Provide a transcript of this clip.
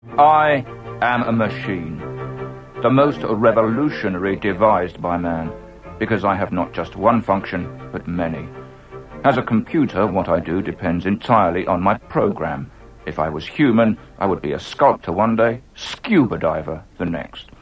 I am a machine, the most revolutionary devised by man, because I have not just one function, but many. As a computer, what I do depends entirely on my program. If I was human, I would be a sculptor one day, scuba diver the next.